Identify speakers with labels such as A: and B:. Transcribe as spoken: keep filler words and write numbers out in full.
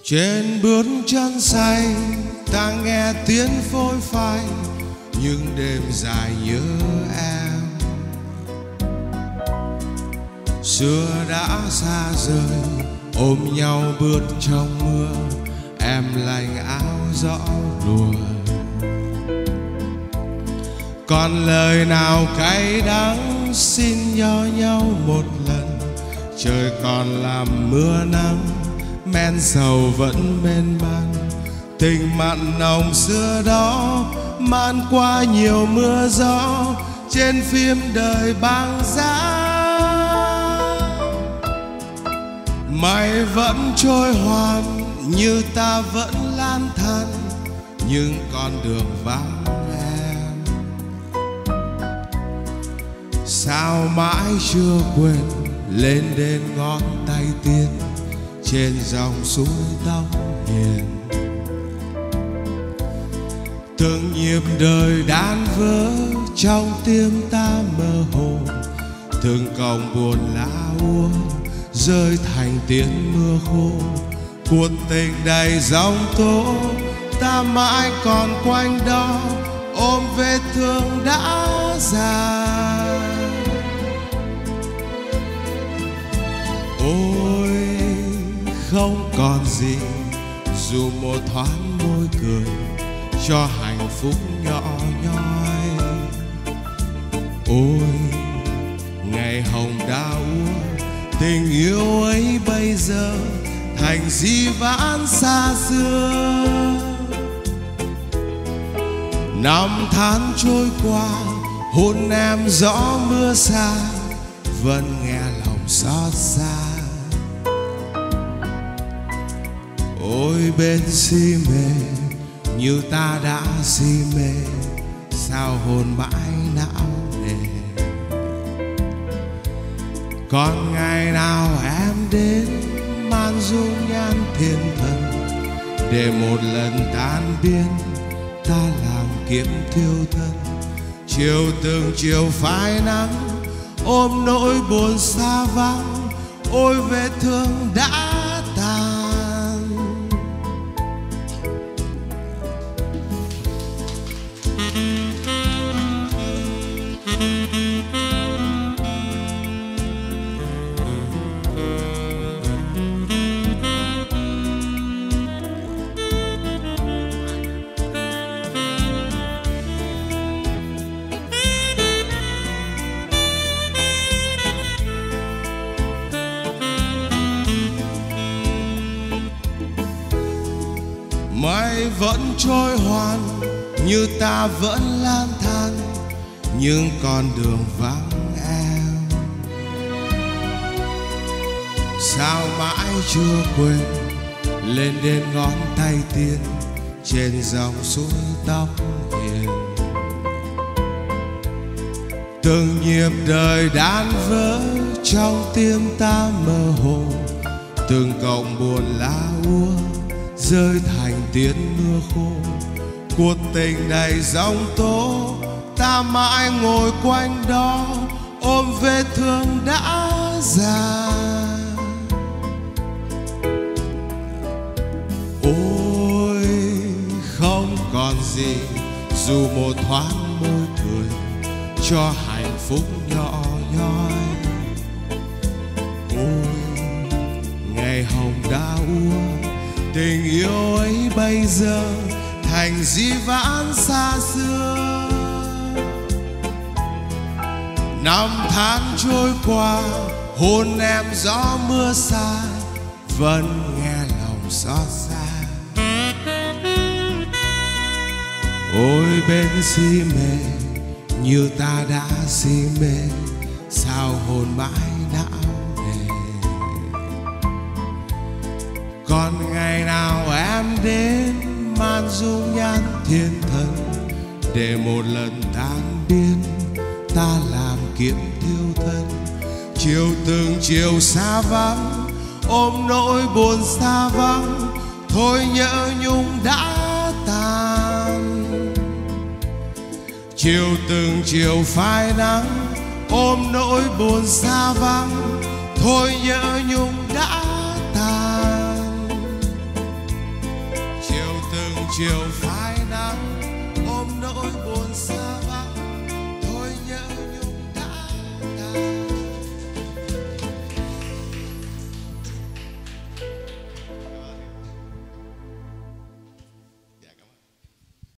A: Trên bước chân say ta nghe tiếng phôi phai, những đêm dài nhớ em. Xưa đã xa rời ôm nhau bước trong mưa, em lành áo gió lùa. Còn lời nào cay đắng xin nhỏ nhau một lần, trời còn làm mưa nắng, men sầu vẫn mênh mang. Tình mặn nồng xưa đó man qua nhiều mưa gió, trên phim đời băng giá. Mày vẫn trôi hoàn như ta vẫn lang thang, nhưng con đường vắng em. Sao mãi chưa quên lên đến ngón tay tiên, trên dòng suối tóc hiền. Từng nhịp đời đan vỡ trong tim ta mơ hồ, từng còng buồn lá úa rơi thành tiếng mưa khô. Cuộc tình đầy giông tố ta mãi còn quanh đó, ôm vết thương đã già. Ôi không còn gì dù một thoáng môi cười cho hạnh phúc nhỏ nhoi. Ôi ngày hồng đã úa, tình yêu ấy bây giờ thành di vãng xa xưa. Năm tháng trôi qua hôn em gió mưa xa, vẫn nghe lòng xót xa. Ôi bên si mê như ta đã si mê, sao hồn mãi não nề. Còn ngày nào em đến man dung nhan thiên thần, để một lần tan biến ta làm kiếm thiêu thân. Chiều từng chiều phai nắng ôm nỗi buồn xa vắng, ôi vết thương đã tàn. Mây vẫn trôi hoàn như ta vẫn lang thang, nhưng con đường vắng em. Sao mãi chưa quên lên đến ngón tay tiên, trên dòng suối tóc hiền. Từng nhịp đời đan vỡ trong tim ta mơ hồ, từng cọng buồn lá úa rơi thành tiếng mưa khô. Cuộc tình đầy giông tố ta mãi ngồi quanh đó, ôm vết thương đã già. Ôi không còn gì dù một thoáng môi cười cho hạnh phúc nhỏ nhoi. Ôi ngày hồng đã úa, tình yêu ấy bây giờ thành di vãng xa xưa. Năm tháng trôi qua hôn em gió mưa xa, vẫn nghe lòng xót xa. Ôi bên si mê như ta đã si mê, sao hồn mãi não nề. Còn ngày nào em đến man dung nhan thiên thần, để một lần tan biến ta làm kiếm thiêu thân. Chiều từng chiều xa vắng ôm nỗi buồn xa vắng, thôi nhớ nhung đã tàn. Chiều từng chiều phai nắng ôm nỗi buồn xa vắng, thôi nhớ nhung đã tàn. chiều phai